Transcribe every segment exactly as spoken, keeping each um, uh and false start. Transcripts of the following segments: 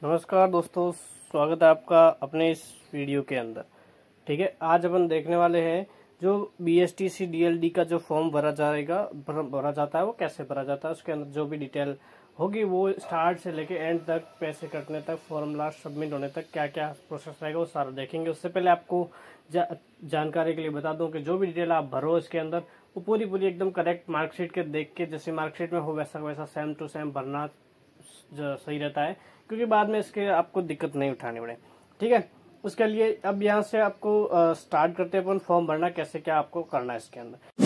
नमस्कार दोस्तों, स्वागत है आपका अपने इस वीडियो के अंदर। ठीक है, आज अपन देखने वाले हैं जो B S T C D L D का जो फॉर्म भरा जाएगा भरा जाता है वो कैसे भरा जाता है। उसके अंदर जो भी डिटेल होगी वो स्टार्ट से लेके एंड तक, पैसे कटने तक, फॉर्म लास्ट सबमिट होने तक क्या क्या प्रोसेस रहेगा वो सारा देखेंगे। उससे पहले आपको जा, जानकारी के लिए बता दूं कि जो भी डिटेल आप भरो इसके अंदर वो पूरी पूरी एकदम करेक्ट मार्कशीट के देख के, जैसे मार्कशीट में हो वैसा वैसा सेम टू सेम भरना सही रहता है, क्योंकि बाद में इसके आपको दिक्कत नहीं उठानी पड़े। ठीक है, उसके लिए अब यहाँ से आपको आ, स्टार्ट करते हैं अपन फॉर्म भरना कैसे क्या आपको करना है इसके अंदर।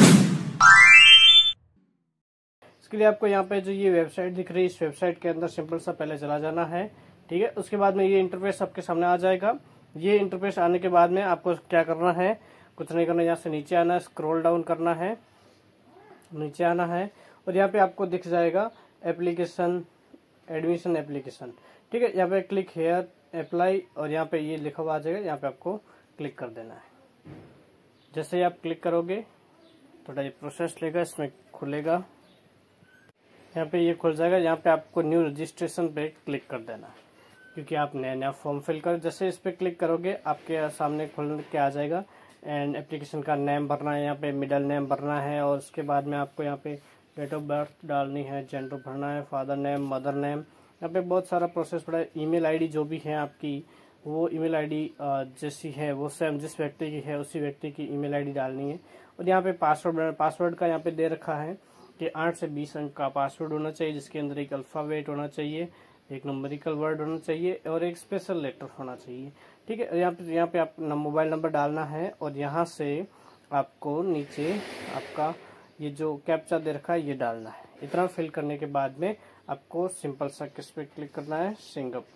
इसके लिए आपको यहाँ पे जो ये वेबसाइट दिख रही है, इस वेबसाइट के अंदर सिंपल सा पहले चला जाना है। ठीक है, उसके बाद में ये इंटरफेस आपके सामने आ जाएगा। ये इंटरफेस आने के बाद में आपको क्या करना है, कुछ नहीं करना, यहाँ से नीचे आना है, स्क्रॉल डाउन करना है, नीचे आना है और यहाँ पे आपको दिख जाएगा एप्लीकेशन, एडमिशन एप्लीकेशन। ठीक है, यहाँ पे क्लिक हेयर अप्लाई और यहाँ पे ये लिखा हुआ आ जाएगा, यहाँ पे आपको क्लिक कर देना है। जैसे ही आप क्लिक करोगे थोड़ा ये प्रोसेस लेगा, इसमें खुलेगा, यहाँ पे ये खुल जाएगा। यहाँ पे आपको न्यू रजिस्ट्रेशन पे क्लिक कर देना है, क्योंकि आप नया नया फॉर्म फिल कर। जैसे इस पे क्लिक करोगे आपके सामने खुल के आ जाएगा एंड एप्लीकेशन का नेम भरना है, यहाँ पे मिडिल नेम भरना है और उसके बाद में आपको यहाँ पे डेट ऑफ बर्थ डालनी है, जेंडर भरना है, फादर नेम, मदर नेम, यहाँ पे बहुत सारा प्रोसेस पड़ा है। ईमेल आईडी जो भी है आपकी, वो ईमेल आईडी जैसी है वो सेम जिस व्यक्ति की है उसी व्यक्ति की ईमेल आईडी डालनी है। और यहाँ पे पासवर्ड, पासवर्ड का यहाँ पे दे रखा है कि आठ से बीस अंक का पासवर्ड होना चाहिए, जिसके अंदर एक अल्फाबेट होना चाहिए, एक नंबरिकल वर्ड होना चाहिए और एक स्पेशल लेटर होना चाहिए। ठीक है, यहाँ पे यहाँ पे आप मोबाइल नंबर डालना है और यहाँ से आपको नीचे आपका ये जो कैप्चा दे रखा है ये डालना है। इतना फिल करने के बाद में आपको सिंपल सा किस पे क्लिक करना है, सिंगअप,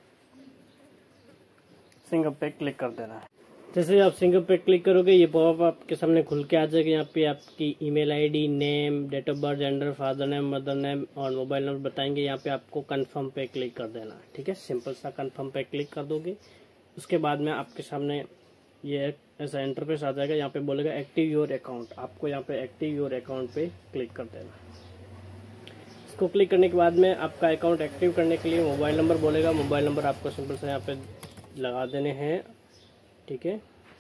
सिंगअप पे क्लिक कर देना है। जैसे आप सिंगअप पे क्लिक करोगे ये पॉपअप आपके सामने खुल के आ जाएगा। यहाँ पे आपकी email ID, name, date of birth, gender, father name, mother name और मोबाइल नंबर बताएंगे। यहाँ पे आपको कंफर्म पे क्लिक कर देना है। ठीक है, सिंपल सा कंफर्म पे क्लिक कर दोगे, उसके बाद में आपके सामने ये ऐसा इंटरफेस आ जाएगा। यहाँ पे बोलेगा एक्टिव योर अकाउंट, आपको यहाँ पे एक्टिव योर अकाउंट पे क्लिक कर देना है। इसको क्लिक करने के बाद में आपका अकाउंट एक्टिव करने के लिए मोबाइल नंबर बोलेगा, मोबाइल नंबर आपको सिंपल से यहाँ पे लगा देने हैं। ठीक है,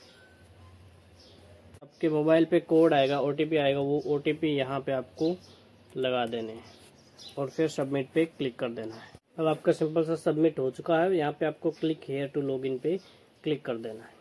आपके मोबाइल पे कोड आएगा, ओटीपी आएगा, वो ओटीपी यहाँ पे आपको लगा देने हैं और फिर सबमिट पे क्लिक कर देना है। अब आपका सिंपल सा सबमिट हो चुका है। यहाँ पे आपको क्लिक हेयर टू लॉगिन पे क्लिक कर देना है।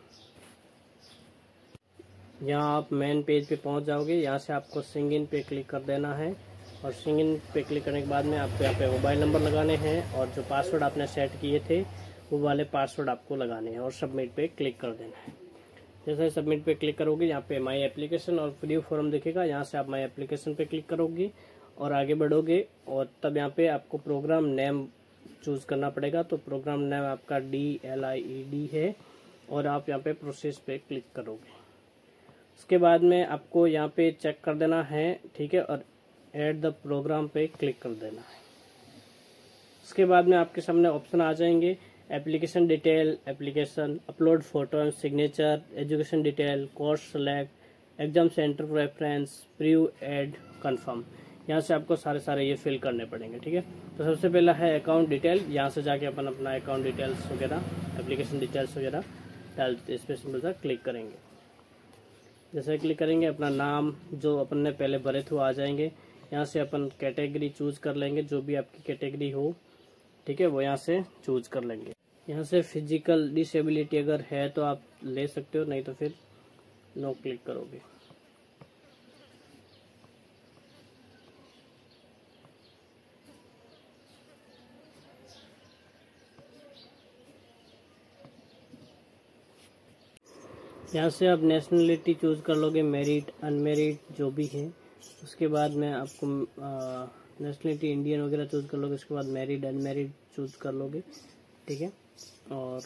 यहाँ आप मेन पेज पे पहुँच जाओगे। यहाँ से आपको सिंग इन पे क्लिक कर देना है और सिंग इन पे क्लिक करने के बाद में आपको यहाँ पे मोबाइल नंबर लगाने हैं और जो पासवर्ड आपने सेट किए थे वो वाले पासवर्ड आपको लगाने हैं और सबमिट पे क्लिक कर देना है। जैसे सबमिट पे क्लिक करोगे यहाँ पे माई एप्लीकेशन और प्रीव्यू फॉर्म दिखेगा। यहाँ से आप माई एप्लीकेशन पे क्लिक करोगे और आगे बढ़ोगे और तब यहाँ पे आपको प्रोग्राम नेम चूज करना पड़ेगा। तो प्रोग्राम नेम आपका D L I E D है और आप यहाँ पे प्रोसेस पे क्लिक करोगे। उसके बाद में आपको यहाँ पे चेक कर देना है। ठीक है, और ऐड द प्रोग्राम पे क्लिक कर देना है। उसके बाद में आपके सामने ऑप्शन आ जाएंगे, application detail, application, upload photo and signature, education detail, course select, exam centre reference, preview, add, confirm. यहाँ से आपको सारे सारे ये फिल करने पड़ेंगे। ठीक है, तो सबसे पहला है अकाउंट डिटेल। यहाँ से जाके अपन अपना अकाउंट डिटेल्स वगैरह, एप्लीकेशन डिटेल्स वगैरह डाल, इस पर सिंपल सा क्लिक करेंगे। जैसे क्लिक करेंगे अपना नाम जो अपन ने पहले भरे थे आ जाएंगे। यहाँ से अपन कैटेगरी चूज कर लेंगे, जो भी आपकी कैटेगरी हो। ठीक है, वो यहाँ से चूज कर लेंगे। यहाँ से फिजिकल डिसेबिलिटी अगर है तो आप ले सकते हो, नहीं तो फिर नो क्लिक करोगे। यहाँ से आप नेशनलिटी चूज कर लोगे, मेरिट, अनमेरिट जो भी है। उसके बाद में आपको नेशनलिटी इंडियन वगैरह चूज कर लोगे। उसके बाद मैरिड, अनमेरिड चूज कर लोगे। ठीक है, और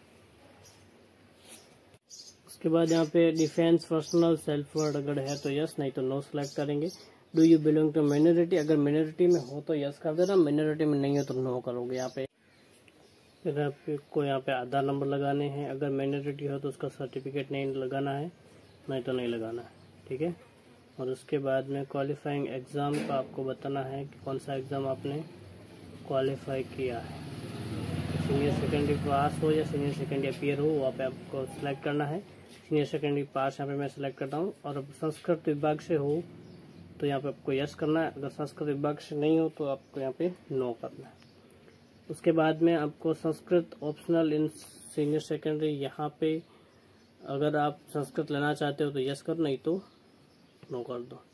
उसके बाद यहाँ पे डिफेंस, पर्सनल, सेल्फ वर्ड अगर है तो यस, नहीं तो नो सेलेक्ट करेंगे। Do you belong to minority, अगर माइनॉरिटी में हो तो यस कर देना, माइनॉरिटी में नहीं हो तो नो करोगे। यहाँ पे फिर आपको यहाँ पे आधार नंबर लगाने हैं। अगर माइनॉरिटी हो तो उसका सर्टिफिकेट नहीं लगाना है, नहीं तो नहीं लगाना है। ठीक है, और उसके बाद में क्वालिफाइंग एग्ज़ाम का आपको बताना है कि कौन सा एग्ज़ाम आपने क्वालिफाई किया है। सीनियर सेकेंडरी पास हो या सीनियर सेकेंडरी अपीयर हो, वहाँ पे आपको सिलेक्ट करना है। सीनियर सेकेंडरी पास यहाँ पे मैं सिलेक्ट करता हूँ। और अब संस्कृत विभाग से हो तो यहाँ पे आपको यस करना है, अगर संस्कृत विभाग से नहीं हो तो आपको यहाँ पे नो करना है। उसके बाद में आपको Sanskrit optional in senior secondary, यहाँ पे अगर आप संस्कृत लेना चाहते हो तो यस कर, नहीं तो नो कर दो।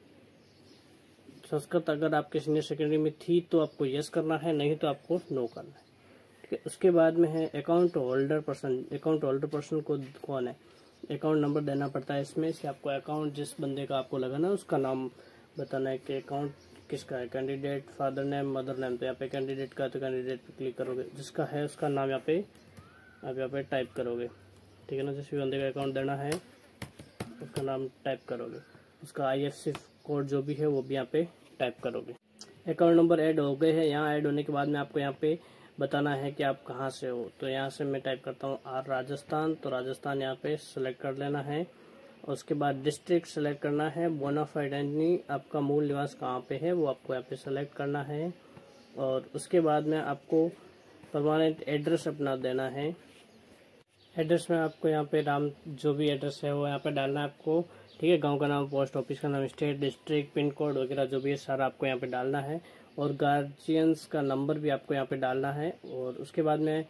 संस्कृत अगर आपके सीनियर सेकेंडरी में थी तो आपको यस करना है, नहीं तो आपको नो करना है। ठीक है, उसके बाद में है account holder person. Account holder person को कौन है, अकाउंट नंबर देना पड़ता है इसमें से। आपको अकाउंट जिस बंदे का आपको लगाना है उसका नाम बताना है कि अकाउंट किसका है। Candidate, father name, mother name, तो यहाँ पे कैंडिडेट का तो कैंडिडेट पे क्लिक करोगे, जिसका है उसका नाम यहाँ पे आप यहाँ पे टाइप करोगे। ठीक है ना, जिस भी बंदे का अकाउंट देना है उसका नाम टाइप करोगे, उसका आई एफ सी कोड जो भी है वो भी यहाँ पे टाइप करोगे। अकाउंट नंबर ऐड हो गए हैं। यहाँ ऐड होने के बाद में आपको यहाँ पे बताना है कि आप कहाँ से हो। तो यहाँ से मैं टाइप करता हूँ आर राजस्थान, तो राजस्थान यहाँ पे सेलेक्ट कर लेना है। उसके बाद डिस्ट्रिक्ट सेलेक्ट करना है। बोनाफाइड यानी आपका मूल निवास कहाँ पे है वो आपको यहाँ पे सेलेक्ट करना है। और उसके बाद में आपको परमानेंट एड्रेस अपना देना है। एड्रेस में आपको यहाँ पे राम जो भी एड्रेस है वो यहाँ पे डालना है आपको। ठीक है, गांव का नाम, पोस्ट ऑफिस का नाम, स्टेट, डिस्ट्रिक्ट, पिन कोड वगैरह जो भी है सारा आपको यहाँ पे डालना है। और गार्जियंस का नंबर भी आपको यहाँ पे डालना है। और उसके बाद में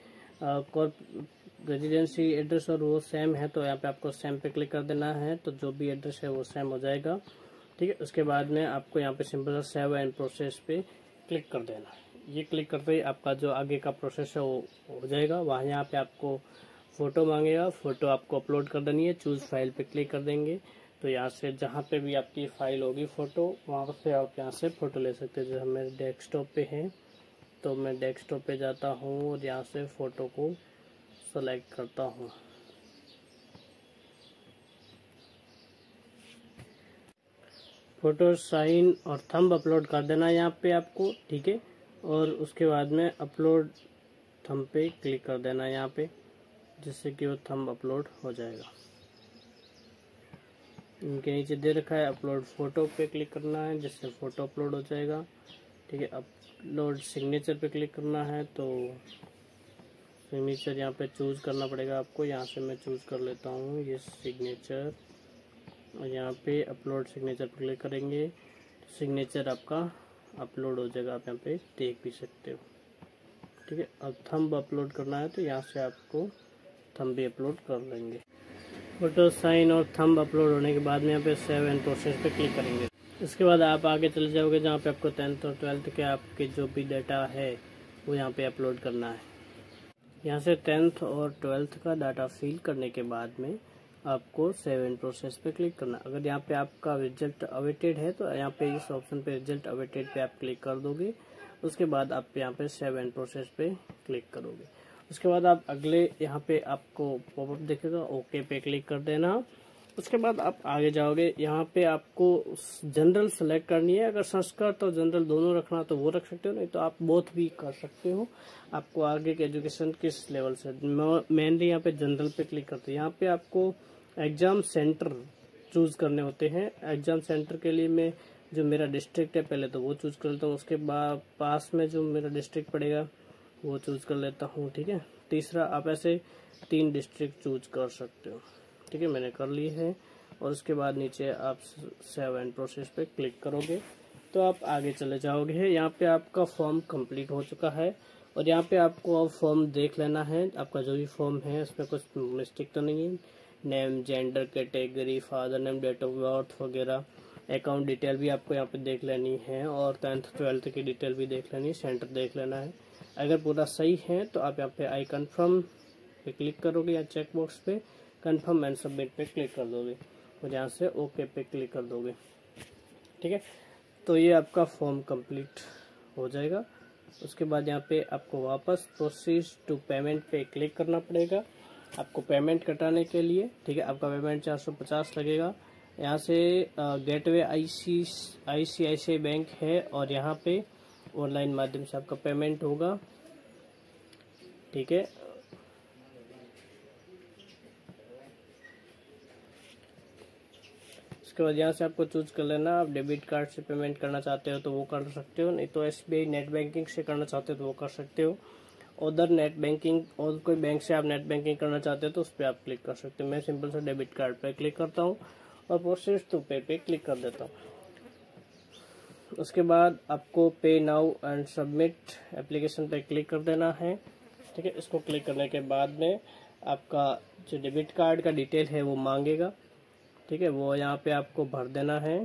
रेजिडेंसी एड्रेस और वो सेम है तो यहाँ पे आपको सेम पे क्लिक कर देना है, तो जो भी एड्रेस है वो सेम हो जाएगा। ठीक है, उसके बाद में आपको यहाँ पे सिंपल सा सेव एंड प्रोसेस पे क्लिक कर देना है। ये क्लिक करते ही आपका जो आगे का प्रोसेस है वो हो जाएगा। वहाँ यहाँ पे आपको फ़ोटो मांगेगा, फ़ोटो आपको अपलोड कर देनी है। चूज़ फाइल पे क्लिक कर देंगे तो यहाँ से जहाँ पे भी आपकी फ़ाइल होगी फ़ोटो, वहाँ से आप यहाँ से फ़ोटो ले सकते हैं। जैसे मेरे डेस्कटॉप पे है तो मैं डेस्कटॉप पे जाता हूँ और यहाँ से फ़ोटो को सेलेक्ट करता हूँ। फ़ोटो, साइन और थंब अपलोड कर देना है यहाँ पे आपको। ठीक है, और उसके बाद में अपलोड थंब पे क्लिक कर देना है यहाँ पे, जिससे कि वो थंब अपलोड हो जाएगा। इनके नीचे दे रखा है अपलोड फोटो पे क्लिक करना है, जिससे फोटो अपलोड हो जाएगा। ठीक है, अपलोड सिग्नेचर पे क्लिक करना है, तो सिग्नेचर यहाँ पे चूज़ करना पड़ेगा आपको। यहाँ से मैं चूज़ कर लेता हूँ ये सिग्नेचर, और यहाँ पे अपलोड सिग्नेचर पर क्लिक करेंगे तो सिग्नेचर आपका अपलोड हो जाएगा। आप यहाँ पे देख भी सकते हो। ठीक है, अब थंब अपलोड करना है तो यहाँ से आपको थंब भी अपलोड कर लेंगे। फोटो, साइन और थंब अपलोड होने के बाद में यहाँ पे सेव एंड प्रोसेस पे क्लिक करेंगे। इसके बाद आप आगे चले जाओगे जहाँ पे आपको टेंथ और ट्वेल्थ के आपके जो भी डाटा है वो यहाँ पे अपलोड करना है। यहाँ से टेंथ और ट्वेल्थ का डाटा फिल करने के बाद में आपको सेव एंड प्रोसेस पे क्लिक करना है। अगर यहाँ पे आपका रिजल्ट अवेटेड है तो यहाँ पे इस ऑप्शन पे रिजल्ट अवेटेड पे आप क्लिक कर दोगे। उसके बाद आप यहाँ पे सेव एंड प्रोसेस पे क्लिक करोगे। उसके बाद आप अगले यहाँ पे आपको पॉपअप दिखेगा, ओके पे क्लिक कर देना। उसके बाद आप आगे जाओगे, यहाँ पे आपको जनरल सेलेक्ट करनी है। अगर संस्कृत और जनरल दोनों रखना तो वो रख सकते हो, नहीं तो आप बोथ भी कर सकते हो। आपको आगे के एजुकेशन किस लेवल से, मेनली यहाँ पे जनरल पे क्लिक करते हैं। यहाँ पे आपको एग्जाम सेंटर चूज करने होते हैं। एग्जाम सेंटर के लिए मैं जो मेरा डिस्ट्रिक्ट है पहले तो वो चूज कर लेता हूँ। उसके बाद पास में जो मेरा डिस्ट्रिक्ट पड़ेगा वो चूज कर लेता हूँ। ठीक है, तीसरा आप ऐसे तीन डिस्ट्रिक्ट चूज कर सकते हो। ठीक है, मैंने कर ली है। और उसके बाद नीचे आप सेव एंड प्रोसेस पे क्लिक करोगे तो आप आगे चले जाओगे। यहाँ पे आपका फॉर्म कंप्लीट हो चुका है और यहाँ पे आपको अब फॉर्म देख लेना है। आपका जो भी फॉर्म है उसमें कुछ मिस्टेक तो नहीं है। Name, gender, category, father name, date of birth वगैरह, अकाउंट डिटेल भी आपको यहाँ पे देख लेनी है और टेंथ ट्वेल्थ की डिटेल भी देख लेनी है, सेंटर देख लेना है। अगर पूरा सही है तो आप यहाँ पे आई कन्फर्म पे क्लिक करोगे या चेक बॉक्स पे कन्फर्म एंड सबमिट पे क्लिक कर दोगे और यहाँ से ओके पे क्लिक कर दोगे। ठीक है, तो ये आपका फॉर्म कंप्लीट हो जाएगा। उसके बाद यहाँ पे आपको वापस प्रोसीड टू पेमेंट पे क्लिक करना पड़ेगा आपको पेमेंट कटाने के लिए। ठीक है, आपका पेमेंट चार सौ पचास लगेगा। यहाँ से गेटवे आई सी आई सी आई सी बैंक है और यहाँ पे ऑनलाइन माध्यम से आपका पेमेंट होगा। ठीक है, उसके बाद यहाँ से आपको चूज कर लेना। आप डेबिट कार्ड से पेमेंट करना चाहते हो तो वो कर सकते हो, नहीं तो S B I net banking से करना चाहते हो तो वो कर सकते हो। उधर नेट बैंकिंग और कोई बैंक से आप नेट बैंकिंग करना चाहते हो तो उस पर आप क्लिक कर सकते हो। मैं सिंपल सा डेबिट कार्ड पे क्लिक करता हूँ और प्रोसेस टू पे पे क्लिक कर देता हूँ। उसके बाद आपको pay now and submit application पे क्लिक कर देना है। ठीक है, इसको क्लिक करने के बाद में आपका जो डेबिट कार्ड का डिटेल है वो मांगेगा। ठीक है, वो यहाँ पे आपको भर देना है।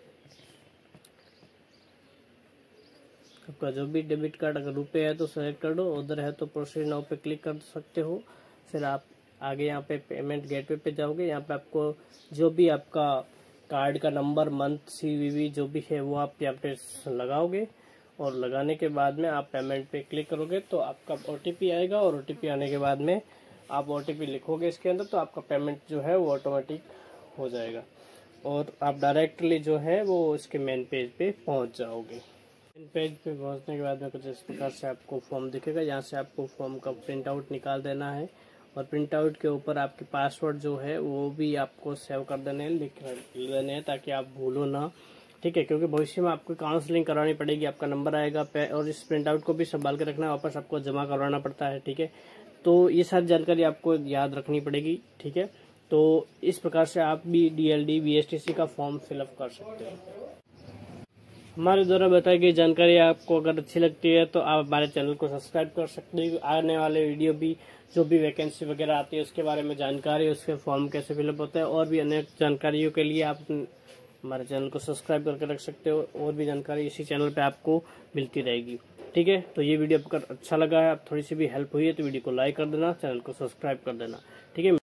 आपका जो भी डेबिट कार्ड, अगर रुपए है तो सेलेक्ट कर दो, उधर है तो प्रोसीड नाउ पे क्लिक कर सकते हो। फिर आप आगे यहाँ पे पेमेंट गेटवे पे जाओगे। यहाँ पे आपको जो भी आपका कार्ड का नंबर, मंथ, सीवीवी जो भी है वो आप यहाँ पे लगाओगे और लगाने के बाद में आप पेमेंट पे क्लिक करोगे तो आपका ओटीपी आएगा और ओटीपी आने के बाद में आप ओटीपी लिखोगे इसके अंदर तो आपका पेमेंट जो है वो ऑटोमेटिक हो जाएगा और आप डायरेक्टली जो है वो इसके मेन पेज पे पहुंच जाओगे। मेन पेज पे पहुंचने के बाद में कुछ इस प्रकार से आपको फॉर्म दिखेगा। यहाँ से आपको फॉर्म का प्रिंट आउट निकाल देना है और प्रिंट आउट के ऊपर आपके पासवर्ड जो है वो भी आपको सेव कर देने हैं, लिख देने हैं ताकि आप भूलो ना। ठीक है, क्योंकि भविष्य में आपको काउंसलिंग करानी पड़ेगी, आपका नंबर आएगा और इस प्रिंट आउट को भी संभाल के रखना है, वापस आपको जमा करवाना पड़ता है। ठीक है, तो ये सारी जानकारी आपको याद रखनी पड़ेगी। ठीक है, तो इस प्रकार से आप भी डीएलडी बीएसटीसी का फॉर्म फिलअप कर सकते हो। हमारे द्वारा बताई गई जानकारी आपको अगर अच्छी लगती है तो आप हमारे चैनल को सब्सक्राइब कर सकते हो। आने वाले वीडियो भी जो भी वैकेंसी वगैरह आती है उसके बारे में जानकारी, उसके फॉर्म कैसे फिलअप होता है और भी अनेक जानकारियों के लिए आप हमारे चैनल को सब्सक्राइब करके रख सकते हो। और भी जानकारी इसी चैनल पे आपको मिलती रहेगी। ठीक है, तो ये वीडियो आपको अच्छा लगा है, आप थोड़ी सी भी हेल्प हुई है तो वीडियो को लाइक कर देना, चैनल को सब्सक्राइब कर देना। ठीक है।